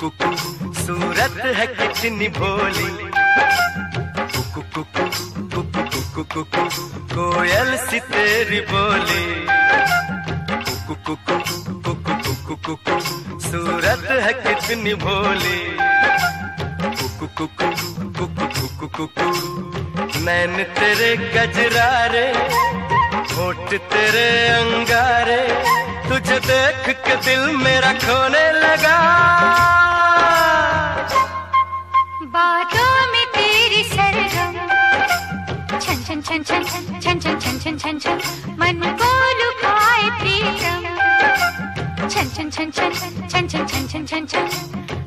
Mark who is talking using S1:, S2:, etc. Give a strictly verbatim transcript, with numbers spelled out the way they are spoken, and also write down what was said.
S1: कुकु सूरत है कितनी भोली, कुकु कुकु कुकु कुकु कुकु कोयल सी तेरी बोली, कुकु कुकु कुकु कुकु कुकु सूरत है कितनी भोली, कुकु कुकु कुकु कुकु कुकु नैन तेरे गजरारे, होठ तेरे अंगारे, तुझे देख के दिल मेरा खोने लगा।
S2: बातों में तेरी सरगम छन छन छन छन छन छन छन छन छन छन मन को लुभाए प्रीतम छन छन छन छन छन छन छन छन छन